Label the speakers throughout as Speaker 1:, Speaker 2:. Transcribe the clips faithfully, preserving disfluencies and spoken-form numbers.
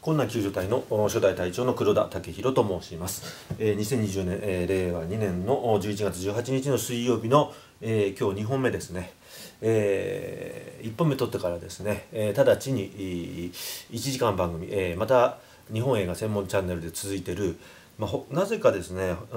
Speaker 1: 困難救助隊の初代隊長の黒田武弘と申します。えー、にせんにじゅうねん、えー、れいわにねんのじゅういちがつじゅうはちにちの水曜日の、えー、今日にほんめですね。えー、いっぽんめ撮ってからですね、えー、直ちにいちじかん番組、えー、また日本映画専門チャンネルで続いている、まあ、なぜかですね、うん、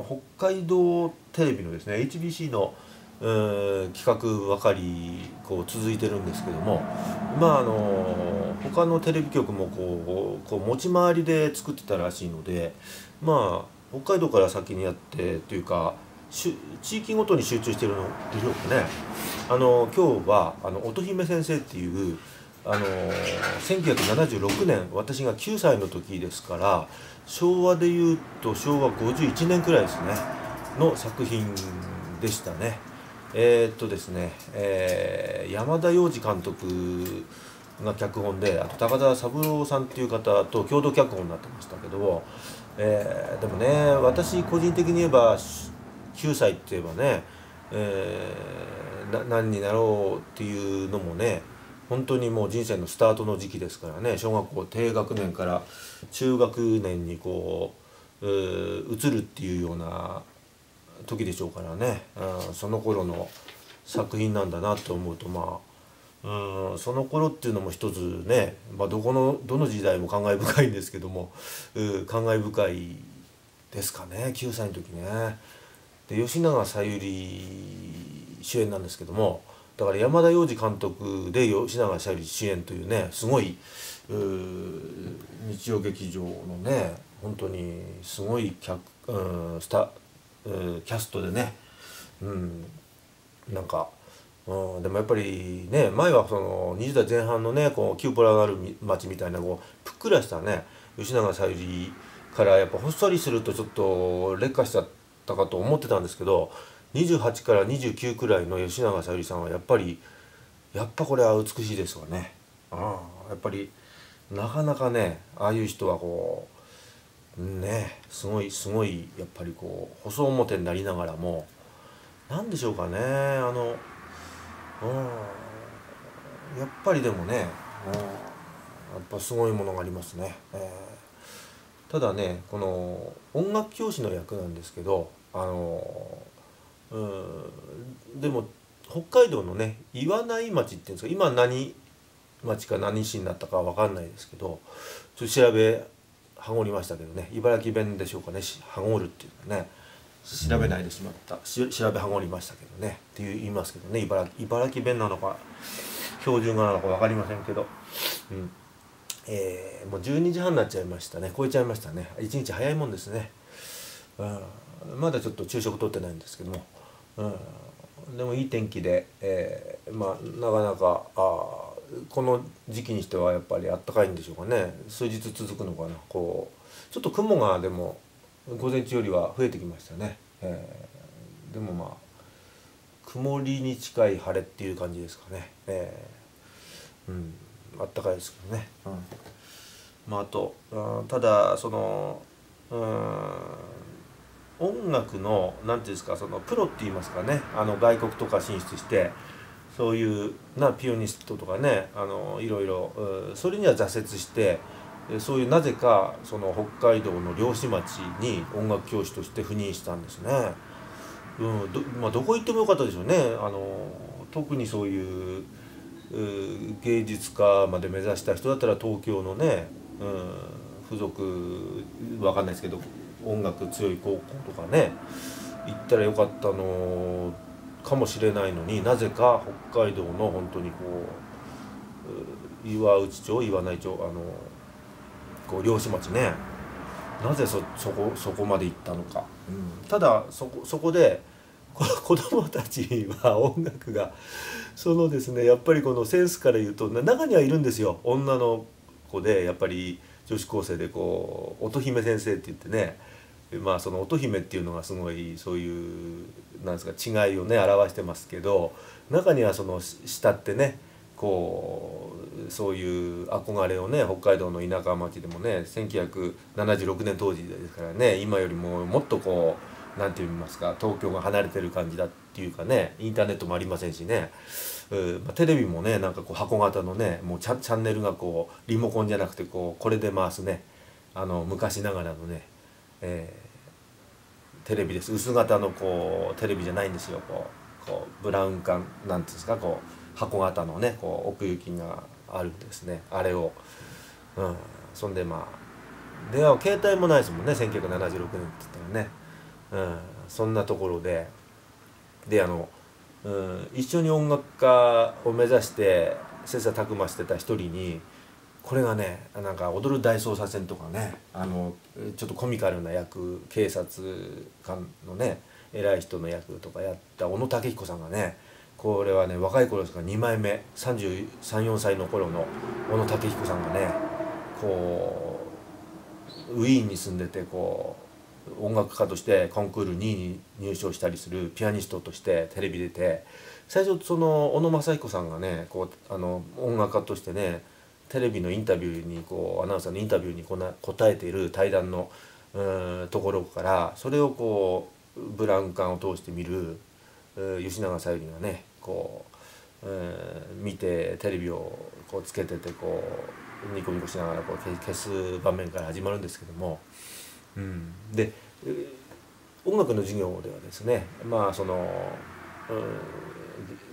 Speaker 1: 北海道テレビのですね エイチビーシー の企画ばかりこう続いてるんですけども、まああの他のテレビ局もこうこう持ち回りで作ってたらしいので、まあ北海道から先にやってというか地域ごとに集中してるのでしょうかね。あの今日はあの乙姫先生っていうあのせんきゅうひゃくななじゅうろくねん、私がきゅうさいの時ですから、昭和でいうとしょうわごじゅういちねんくらいですねの作品でしたね。えー、っとですね、えー、山田洋次監督が脚本で、あと高田三郎さんっていう方と共同脚本になってましたけど、えー、でもね、私個人的に言えばきゅうさいって言えばね、えー、な何になろうっていうのもね、本当にもう人生のスタートの時期ですからね、小学校低学年から中学年にこう、えー、移るっていうような時でしょうからね、うん、その頃の作品なんだなと思うと、まあ、うん、その頃っていうのも一つね、まあ、どこのどの時代も感慨深いんですけども、うん、感慨深いですかね、きゅうさいの時ね。で吉永小百合主演なんですけども、だから山田洋次監督で吉永小百合主演というね、すごい日曜劇場のね、本当にすごい客、うん、スタキャストでね、うん、なんか、うん、でもやっぱりね、前はそのにじゅうだいぜん半のね、こうキューポラがある街みたいなこうぷっくらしたね吉永小百合からやっぱほっそりするとちょっと劣化しちゃったかと思ってたんですけど、にじゅうはちからにじゅうきゅうくらいの吉永小百合さんはやっぱりやっぱこれは美しいですわね。ああ、やっぱりなかなかね、ああいう人はこうね、すごいすごいやっぱりこう細表になりながらも、何でしょうかね、あの、うん、やっぱりでもね、うん、やっぱすごいものがありますね。えー、ただね、この音楽教師の役なんですけど、あの、うん、でも北海道のね岩内町っていうんですか、今何町か何市になったかは分かんないですけど、ちょっと調べはごりましたけどね、茨城弁でしょうかね、はごるっていうのね、調べないでしまった、し調べはごりましたけどねっていう言いますけどね、茨城茨城弁なのか標準語なのか分かりませんけど、うん、えー、もうじゅうにじはんになっちゃいましたね、超えちゃいましたね。一日早いもんですね。うん、まだちょっと昼食とってないんですけども、うん、でもいい天気で、えー、まあなかなかあこの時期にしてはやっぱり暖かいんでしょうかね。数日続くのかな。こうちょっと雲がでも午前中よりは増えてきましたね。えー、でもまあ曇りに近い晴れっていう感じですかね。えー、うん、暖かいですけどね。うん、まああと、うん、ただその、うん、音楽の何ていうんですか、そのプロって言いますかね、あの外国とか進出してそういうなピアニストとかね、あのいろいろそれには挫折して、そういうなぜかその北海道の漁師町に音楽教師として赴任したんですね。うん、どまあ、どこ行ってもよかったでしょうね。あの特にそういう芸術家まで目指した人だったら東京のね、うん、付属わかんないですけど音楽強い高校とかね行ったらよかったのかもしれないのに、なぜか北海道の本当にこう岩内町岩内町、あのこう漁師町ね、なぜ そ, そ, こそこまで行ったのか、うん、ただそ こ, そこで子供たちは音楽がそのですね、やっぱりこのセンスから言うと中にはいるんですよ、女の子でやっぱり女子高生でこう乙姫先生って言ってね、まあその乙姫っていうのがすごいそういうなんですか違いをね表してますけど、中にはその下ってねこうそういう憧れをね、北海道の田舎町でもねせんきゅうひゃくななじゅうろくねん当時ですからね、今よりももっとこう何て言いますか東京が離れてる感じだっていうかね、インターネットもありませんしね、 う、まあ、テレビもねなんかこう箱型のねもうチャ、チャンネルがこうリモコンじゃなくてこうこれで回すねあの昔ながらのね、えー、テレビです。薄型のこうテレビじゃないんですよ。こうこうブラウン管なんていうんですかこう箱型のねこう奥行きがあるんですねあれを、うん、そんでまあ電話携帯もないですもんねせんきゅうひゃくななじゅうろくねんって言ったらね、うん、そんなところでであの、うん、一緒に音楽家を目指して切磋琢磨してた一人にこれがねなんか「踊る大捜査線」とかねあのちょっとコミカルな役警察官のね偉い人の役とかやった小野武彦さんがねこれはね若い頃ですからにまいめさんじゅうさん、よんさいの頃の小野武彦さんがねこうウィーンに住んでてこう音楽家としてコンクールにいに入賞したりするピアニストとしてテレビ出て最初その小野正彦さんがねこうあの音楽家としてねテレビのインタビューにこうアナウンサーのインタビューにこな答えている対談のうんところからそれをこうブラウン管を通して見る吉永小百合がねこう、えー、見てテレビをこうつけててこうニコニコしながらこう消す場面から始まるんですけども、うん、で音楽の授業ではですねまあその、うん、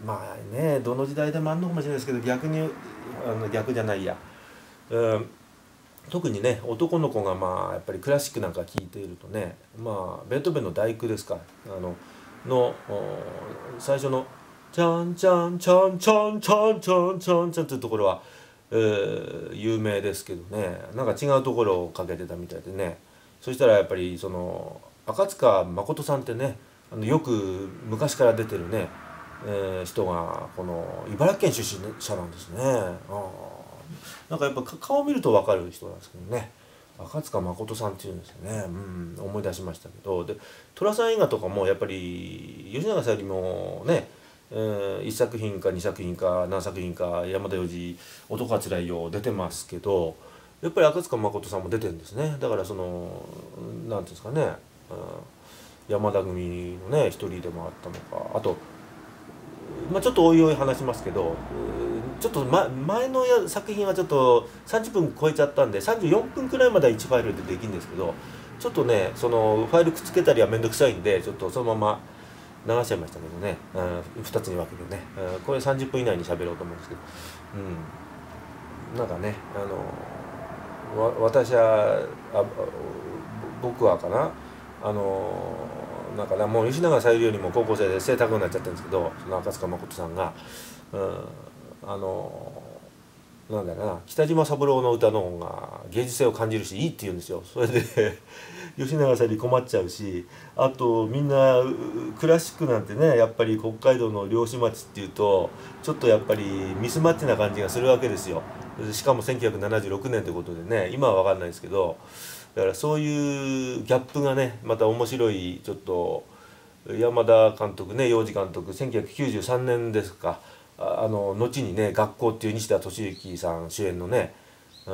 Speaker 1: まあねどの時代でもあるのかもしれないですけど逆にあの逆じゃないや、うん、特にね男の子がまあやっぱりクラシックなんか聴いているとねまあベートーベンの第九ですかあのの最初の「チャンチャンチャンチャンチャンチャンチャンチャン」っていうところは、えー、有名ですけどねなんか違うところをかけてたみたいでねそしたらやっぱりその赤塚誠さんってねあのよく昔から出てるね、えー、人がこの茨城県出身者なんですね。あなんかやっぱ顔を見ると分かる人なんですけどね赤塚誠さんっていうんですよね、うん、思い出しましたけどで寅さん映画とかもやっぱり吉永小百合もね、えー、いっさく品かにさく品か何作品か山田洋次男はつらいよ出てますけどやっぱり赤塚誠さんも出てるんですねだからその何ていうんですかね、うん、山田組のね一人でもあったのかあとまあ、ちょっとおいおい話しますけどちょっと、ま、前のや作品はちょっとさんじゅっぷん超えちゃったんでさんじゅうよんぷんくらいまではいちファイルでできるんですけどちょっとねそのファイルくっつけたりは面倒くさいんでちょっとそのまま流しちゃいましたけどね、うん、ふたつに分けてね、うん、これさんじゅっぷん以内に喋ろうと思うんですけど、うん、なんかねあのわ私はあ僕はかなあのなんかなもう吉永小百合よりも高校生で背高くなっちゃったんですけどその赤塚誠さんが、うん、あのなんだろうな北島三郎の歌の方が芸術性を感じるしいいって言うんですよ。それで吉永小百合困っちゃうしあとみんなクラシックなんてねやっぱり北海道の漁師町っていうとちょっとやっぱりミスマッチな感じがするわけですよ。しかもせんきゅうひゃくななじゅうろくねんということでね今は分かんないですけどだからそういうギャップがねまた面白いちょっと山田監督ね洋次監督せんきゅうひゃくきゅうじゅうさんねんですかあの後にね「学校」っていう西田敏行さん主演のね、うん、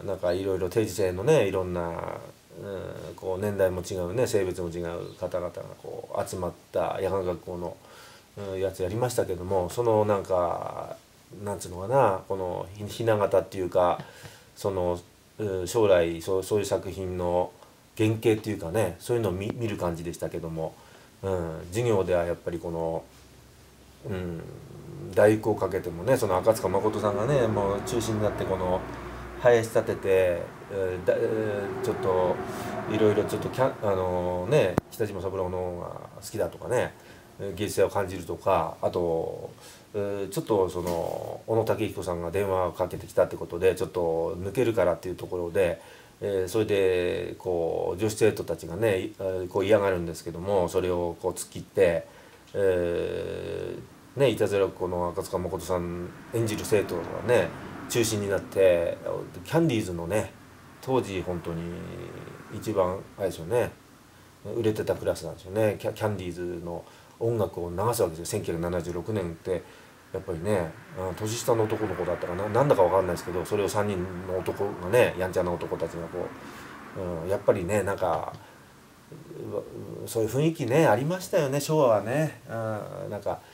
Speaker 1: なんかいろいろ定時制のねいろんな、うん、こう年代も違うね性別も違う方々がこう集まった夜間学校の、うん、やつやりましたけどもそのなんかなんつうのかなこのひな形っていうかその将来そうそういう作品の原型っていうかねそういうのを 見, 見る感じでしたけども、うん、授業ではやっぱりこの、うん、第九をかけてもねその赤塚誠さんがねもう中心になってこの林立てて、えーだえー、ちょっといろいろちょっとキャあのー、ね北島三郎の方が好きだとかね芸術性を感じるとかあとちょっとその小野武彦さんが電話をかけてきたってことでちょっと抜けるからっていうところで、えー、それでこう女子生徒たちがねこう嫌がるんですけどもそれをこう突っ切って、えー、ねいたずらっ子の赤塚誠さん演じる生徒がね中心になってキャンディーズのね当時本当に一番あれですよね売れてたクラスなんですよねキャキャンディーズの音楽を流すわけですよせんきゅうひゃくななじゅうろくねんってやっぱりね年下の男の子だったかななんだか分かんないですけどそれをさんにんの男がねやんちゃな男たちがこう、うん、やっぱりねなんかそういう雰囲気ねありましたよね昭和はね、うん、なんか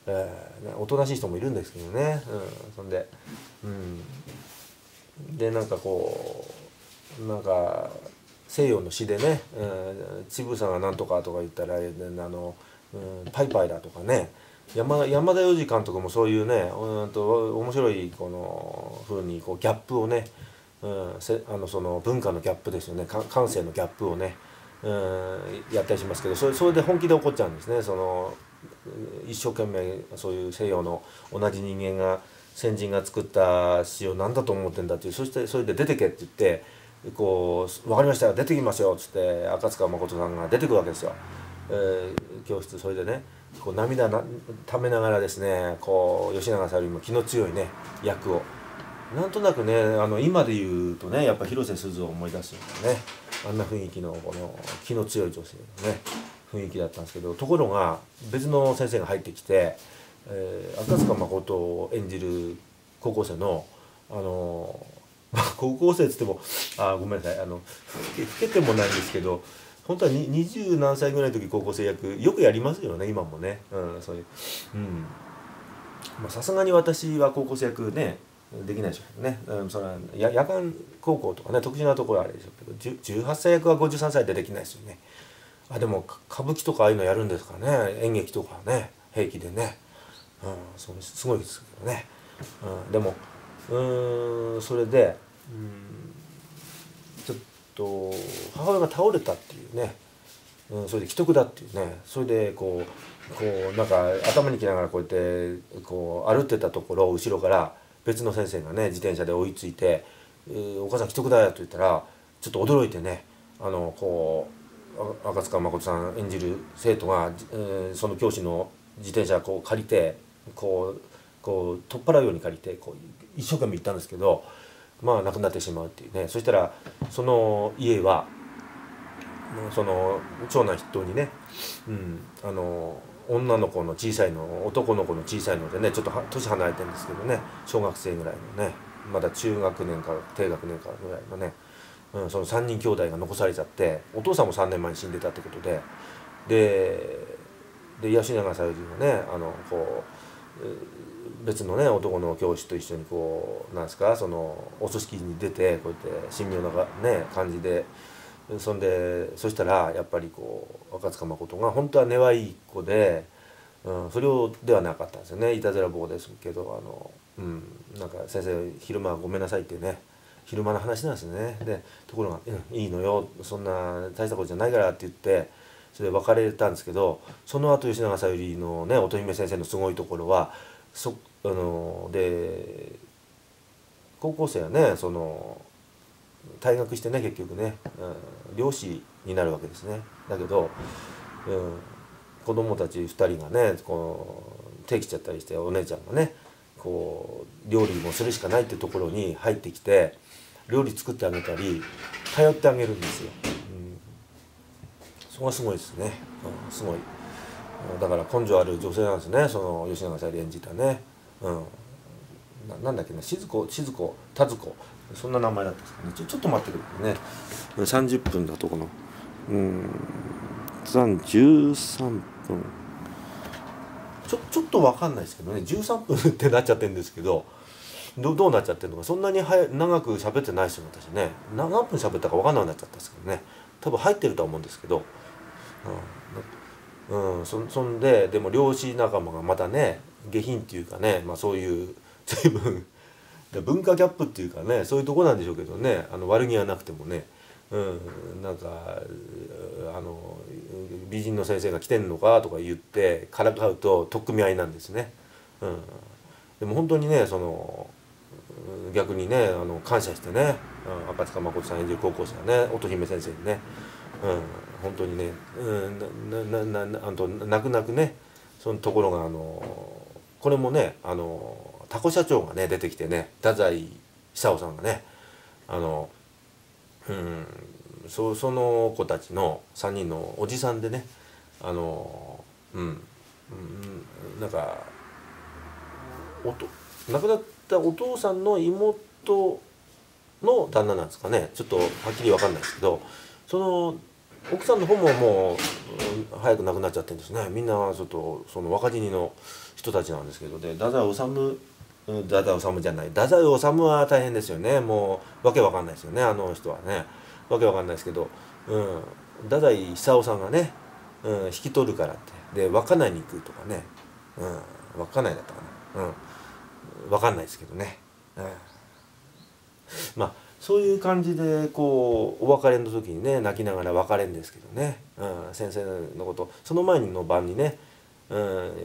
Speaker 1: えーね、おとなしい人もいるんですけどね、うん、そんで、うん、でなんかこうなんか西洋の詩でね「うん、ちぶさがなんとか」とか言ったら、あの、うん、パイパイだとかね、山山田洋次監督もそういうね、うんと面白いこの風にこうギャップをね、うん、せあのその文化のギャップですよね、か感性のギャップをね、うん、やったりしますけど、それそれで本気で怒っちゃうんですね。その一生懸命そういう西洋の同じ人間が先人が作った詩を何だと思ってんだっていう、そしてそれで出てけって言ってこう分かりましたよ出てきますよっつって赤塚誠さんが出てくるわけですよ、えー、教室。それでねこう涙なためながらですね、こう吉永小百合も気の強いね役をなんとなくね、あの今で言うとねやっぱ広瀬すずを思い出すようなね、あんな雰囲気のこの気の強い女性のね雰囲気だったんですけど、ところが別の先生が入ってきて、えー、赤塚誠を演じる高校生のあの高校生っつってもあごめんなさい、あの老けてもないんですけど本当は二十何歳ぐらいの時高校生役よくやりますよね今もね、うん、そういう、うんまあさすがに私は高校生役ねできないでしょうけどね、うん、それはや夜間高校とかね特殊なところはあれでしょうけどじゅうはっさい役はごじゅうさんさいでできないですよね。あでも歌舞伎とかああいうのやるんですかね、演劇とかね平気でね、うん、そうすごいですけどね、うん、でもうーんそれでうんちょっと母親が倒れたっていうね、うん、それで危篤だっていうね、それでこうこうなんか頭にきながらこうやってこう歩ってたところを後ろから別の先生がね自転車で追いついて「お母さん危篤だよ」と言ったらちょっと驚いてね、あのこう赤塚誠さん演じる生徒が、えー、その教師の自転車をこう借りてこうこう取っ払うように借りてこう一生懸命行ったんですけど、まあ亡くなってしまうっていうね。そしたらその家はその長男筆頭にね、うん、あの女の子の小さいの男の子の小さいのでねちょっと年離れてるんですけどね、小学生ぐらいのねまだ中学年か低学年かぐらいのね、うん、そのさんにん兄弟が残されちゃって、お父さんもさんねんまえに死んでたってことで、でで吉永小百合がねあのこう別のね男の教師と一緒にこうなんですかそのお葬式に出てこうやって神妙なね感じで。そんでそしたらやっぱりこう赤塚誠が本当は根はいい子で、うん、不良ではなかったんですよね。いたずら坊ですけどあの、うん、なんか先生昼間はごめんなさいってね昼間の話なんですよね。でところが「うん、いいのよそんな大したことじゃないから」って言ってそれで別れたんですけど、その後吉永小百合のね乙姫先生のすごいところはそあので高校生はねその退学してね結局ね、うん、漁師になるわけですね。だけど、うん、子供たちふたりがねこう手来ちゃったりしてお姉ちゃんがねこう料理もするしかないっていうところに入ってきて料理作ってあげたり頼ってあげるんですよ。うん、そこがすごいですね、うん、すごい。だから根性ある女性なんですね、その吉永小百合演じたね。うんな, なんだっけな静子静子田鶴子そんな名前だったんですかね。ちょちょっと待ってくださいね。さんじゅっぷんだとこのうんじゅうさんぷんちょちょっと分かんないですけどねじゅうさんぷんってなっちゃってるんですけど ど, どうなっちゃってるのかそんなには長く喋ってないですよ私ね。何分喋ったか分かんなくなっちゃったんですけどね。多分入ってるとは思うんですけど、うんうん、そ, そんででも漁師仲間がまたね下品っていうかね、まあ、そういう随分文化ギャップっていうかねそういうとこなんでしょうけどね、あの悪気はなくてもね、うん、なんかあの美人の先生が来てんのかとか言ってからかうと取っ組み合いなんですね。うん、でも本当にねその逆にねあの感謝してね、うん、赤塚誠さん演じる高校生はね乙姫先生にね、うん、本当にね、うん、なななあと泣く泣くねそのところがあのこれもねあのタコ社長がね出てきてね太宰久夫さんがねあの、うん、そ, その子たちのさんにんのおじさんでねあの、うんうん、なんかおと亡くなったお父さんの妹の旦那なんですかねちょっとはっきり分かんないですけどその奥さんの方ももう早く亡くなっちゃってるんですね。みんなちょっとその若死にの人たちなんですけど、で太宰治、うん、太宰治じゃない太宰治は大変ですよね。もうわけわかんないですよね、あの人はね。わけわかんないですけど、うん、太宰久さんがね、うん、引き取るからってで稚内に行くとかね、うん、稚内だったかな、うん、わかんないですけどね、うん、まあそういう感じでこうお別れの時にね泣きながら別れるんですけどね、うん、先生のことその前の晩にね、うん、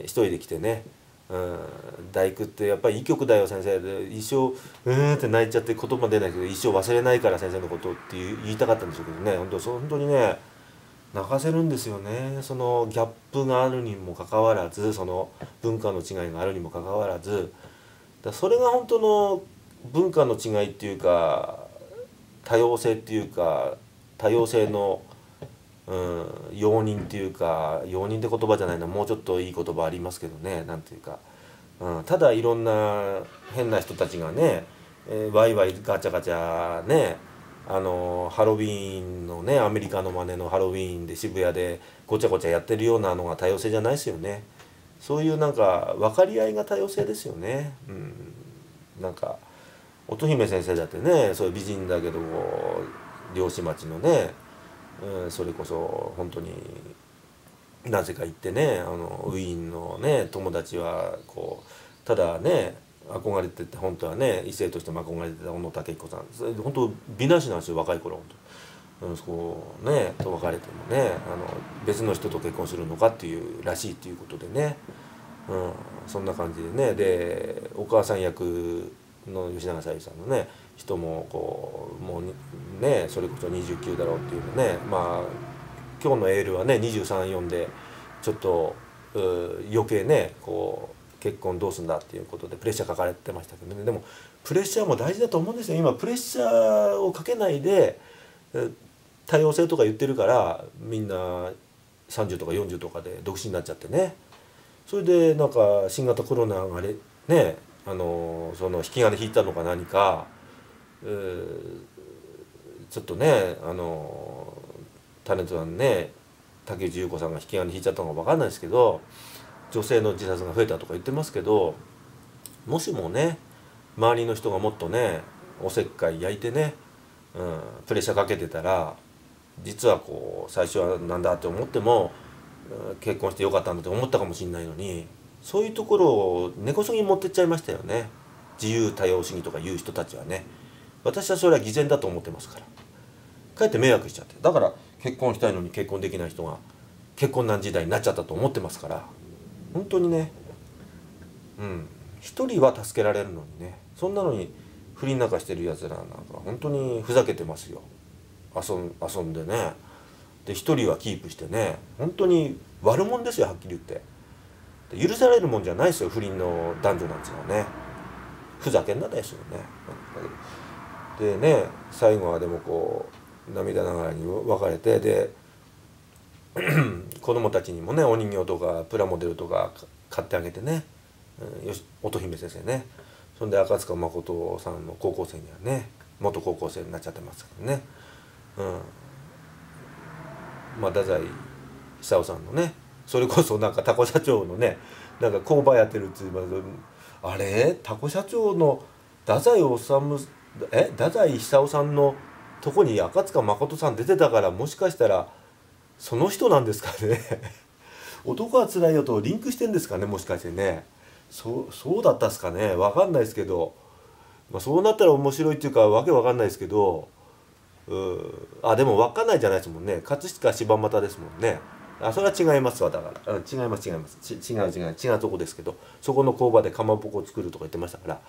Speaker 1: 一人で来てね、うん、大工ってやっぱりいい曲だよ先生で一生うーんって泣いちゃって言葉出ないけど一生忘れないから先生のことって言いたかったんでしょうけどね、本当本当にね泣かせるんですよね。そのギャップがあるにもかかわらずその文化の違いがあるにもかかわらずだそれが本当の文化の違いっていうか多様性っていうか多様性の、うん、容認っていうか容認って言葉じゃないなもうちょっといい言葉ありますけどねなんていうか、うん、ただいろんな変な人たちがね、えー、ワイワイガチャガチャねあのハロウィーンのねアメリカの真似のハロウィーンで渋谷でごちゃごちゃやってるようなのが多様性じゃないですよね。そういうなんか分かり合いが多様性ですよね。うん、なんか乙姫先生だってねそういう美人だけど漁師町のね、うん、それこそ本当になぜか行ってねあのウィーンのね友達はこうただね憧れてて本当はね異性としても憧れてた小野武彦さんそれ本当美男子なんですよ若い頃本当、うん、そこねと別れてもねあの別の人と結婚するのかっていうらしいっていうことでね、うん、そんな感じでねでお母さん役の吉永小百合さんのね人もこうもうねそれこそにじゅうきゅうだろうっていうのねまあ今日のエールはねにじゅうさん、よんでちょっと余計ねこう結婚どうすんだっていうことでプレッシャーかかれてましたけどねでもプレッシャーも大事だと思うんですよ今プレッシャーをかけないで多様性とか言ってるからみんなさんじゅうとかよんじゅうとかで独身になっちゃってねそれでなんか新型コロナがねあのその引き金引いたのか何か、えー、ちょっとねあのタレントさんね竹内優子さんが引き金引いちゃったのか分かんないですけど女性の自殺が増えたとか言ってますけどもしもね周りの人がもっとねおせっかい焼いてね、うん、プレッシャーかけてたら実はこう最初はなんだって思っても結婚してよかったんだって思ったかもしれないのにそういうところを根こそぎ持ってっちゃいましたよね自由多様主義とか言う人たちはね私はそれは偽善だと思ってますからかえって迷惑しちゃってだから結婚したいのに結婚できない人が結婚難時代になっちゃったと思ってますから本当にねうん一人は助けられるのにねそんなのに不倫なんかしてるやつらなんか本当にふざけてますよ遊ん、遊んでねで一人はキープしてね本当に悪者ですよはっきり言ってで許されるもんじゃないですよ不倫の男女なんていうのはねふざけんなですよねでね最後はでもこう涙ながらに別れてで子供たちにもねお人形とかプラモデルとか買ってあげてね、うん、よし乙姫先生ねそんで赤塚誠さんの高校生にはね元高校生になっちゃってますけどね、うん、まあ太宰久夫さんのねそれこそなんかタコ社長のねなんか工場やってるって言いますあれタコ社長の太宰治え太宰久夫さんのとこに赤塚誠さん出てたからもしかしたらその人なんですかね男はつらいよとリンクしてんですかねもしかしてねそうそうだったっすかねわかんないですけど、まあ、そうなったら面白いっていうかわけわかんないですけどうあでもわかんないじゃないですもんね葛飾柴又ですもんねあそれは違いますわだから違います違いますち違う違う違うとこですけどそこの工場でかまぼこを作るとか言ってましたから、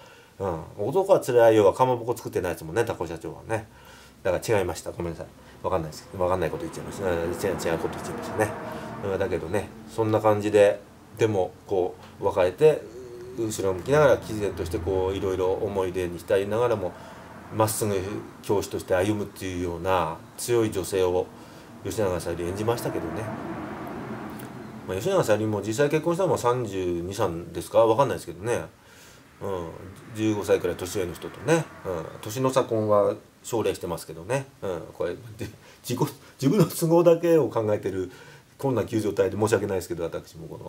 Speaker 1: うん、男はつらいよはかまぼこ作ってないですもんねタコ社長はねだから違いましたごめんなさいわかんないですわかんないこと言っちゃいました、違う違うこと言っちゃいましたね、うん、だけどねそんな感じででもこう別れて後ろ向きながら毅然としてこういろいろ思い出に浸りながらもまっすぐ教師として歩むっていうような強い女性を吉永小百合演じましたけどね、まあ、吉永小百合も実際結婚したのはさんじゅうに、さんですかわかんないですけどね、うん、じゅうごさいくらい年上の人とね、うん、年の差婚は奨励してますけどね、うん、これ自己自分の都合だけを考えてるこんな急状態で申し訳ないですけど私もこの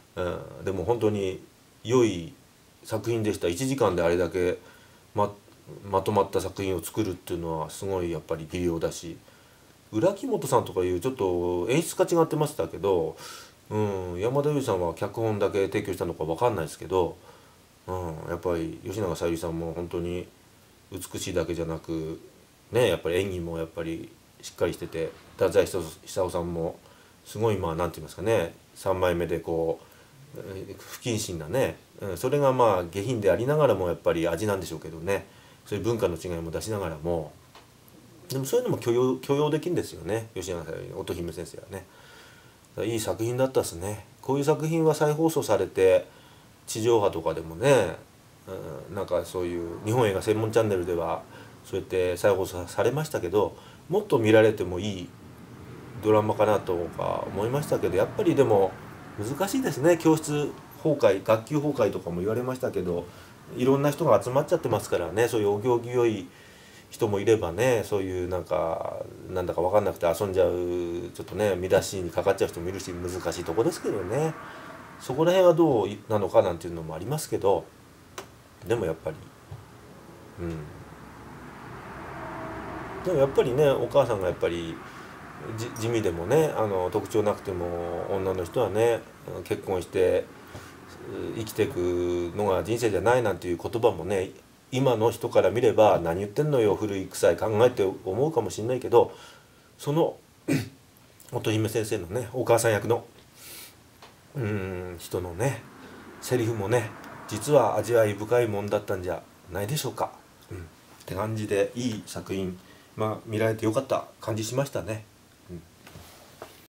Speaker 1: うん、でも本当に良い作品でした。いちじかんであれだけま、まとまった作品を作るっていうのはすごいやっぱり技量だし、浦木本さんとかいうちょっと演出家違ってましたけど、うん、山田裕二さんは脚本だけ提供したのか分かんないですけど、うん、やっぱり吉永小百合さんも本当に美しいだけじゃなくね、やっぱり演技もやっぱりしっかりしてて、太宰久夫さんもすごい、まあなんて言いますかね、さんまいめでこう不謹慎なね、うん、それがまあ下品でありながらもやっぱり味なんでしょうけどね、そういう文化の違いも出しながらも、でもそういうのも許容許容できるんですよね、吉永小百合、乙姫先生はね。いい作品だったですね。こういう作品は再放送されて地上波とかでもね、うん、なんかそういう日本映画専門チャンネルではそうやって再放送されましたけど、もっと見られてもいいドラマかなとか思いましたけど、やっぱりでも難しいですね。教室崩壊、学級崩壊とかも言われましたけど、いろんな人が集まっちゃってますからね。そういうお行儀良い人もいればね、そういうなんかなんだか分かんなくて遊んじゃう、ちょっとね見出しにかかっちゃう人もいるし、難しいとこですけどね。そこら辺はどうなのかなんていうのもありますけど、でもやっぱり、うん、でもやっぱりね、お母さんがやっぱりじ地味でもね、あの特徴なくても女の人はね、結婚して生きていくのが人生じゃないなんていう言葉もね、今の人から見れば何言ってんのよ古い臭い考えって思うかもしれないけど、その乙姫先生のね、お母さん役のうーん人のねセリフもね、実は味わい深いもんだったんじゃないでしょうか。うん、って感じでいい作品、まあ見られてよかった感じしましたね。